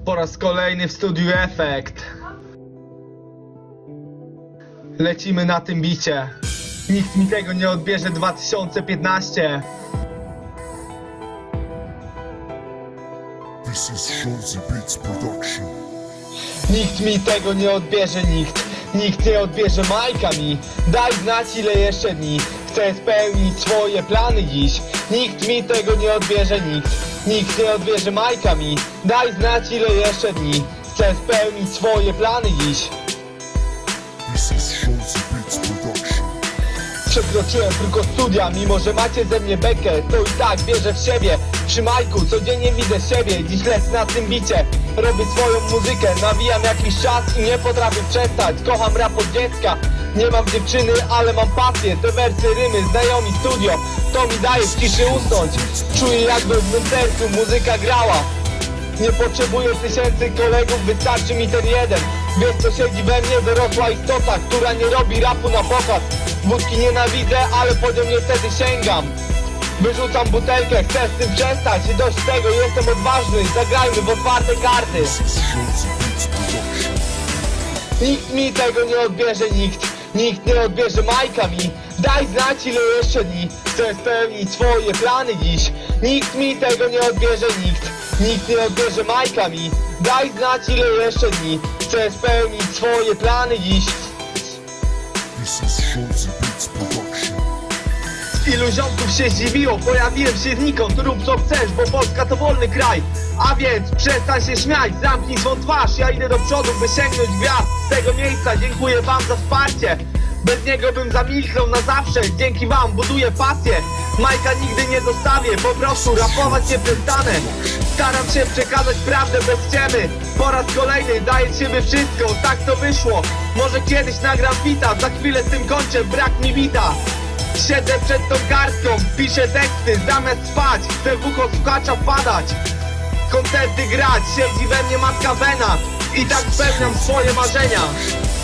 Po raz kolejny w studiu Efekt. Lecimy na tym bicie. Nikt mi tego nie odbierze 2015. This is Shorty Beats Production. Nikt mi tego nie odbierze, nikt nie odbierze Majka mi. Daj znać ile jeszcze dni. Chcę spełnić swoje plany dziś. Nikt mi tego nie odbierze, nikt nie odbierze Majka mi. Daj znać ile jeszcze dni. Chcę spełnić swoje plany dziś. This is Shorty Beats Production. Przekroczyłem tylko studia, mimo że macie ze mnie bekę, to i tak wierzę w siebie. Przy Majku codziennie widzę siebie, dziś lecę na tym bicie. Robię swoją muzykę, nawijam jakiś czas i nie potrafię przestać. Kocham rap od dziecka, nie mam dziewczyny, ale mam pasję. Te wersy, rymy, znajomi studio, to mi daje w ciszy usnąć. Czuję jakby w mym sercu muzyka grała. Nie potrzebuję tysięcy kolegów, wystarczy mi ten jeden. Wiesz co siedzi we mnie, dorosła istota, która nie robi rapu na pokaz. Wódki nienawidzę, ale po nią niestety sięgam. Wyrzucam butelkę, chcę z tym przestać. Dość tego, jestem odważny, zagrajmy w otwarte karty. This is Shorty Beats Production. Nikt mi tego nie odbierze, nikt nie odbierze Majka mi. Daj znać ile jeszcze dni. Chcę spełnić swoje plany dziś. Nikt mi tego nie odbierze, nikt nie odbierze Majka mi. Daj znać ile jeszcze dni. Chcę spełnić swoje plany dziś. This is Shorty Beats Production. Ilu ziomków się zdziwiło, pojawiłem się znikąd. Rób co chcesz, bo Polska to wolny kraj. A więc przestań się śmiać, zamknij swą twarz. Ja idę do przodu, by sięgnąć gwiazd. Z tego miejsca dziękuję wam za wsparcie. Bez niego bym zamilknął na zawsze. Dzięki wam buduję pasję. Majka nigdy nie zostawię, po prostu rapować nie przestanę. Staram się przekazać prawdę bez ściemy. Po raz kolejny daję z siebie wszystko, tak to wyszło. Może kiedyś nagram bita, za chwilę z tym kończę, brak mi bita. Siedzę przed tą kartką, piszę teksty, zamiast spać chcę w ucho słuchacza wpadać. Koncerty grać, siedzi we mnie matka wena. I tak spełniam swoje marzenia.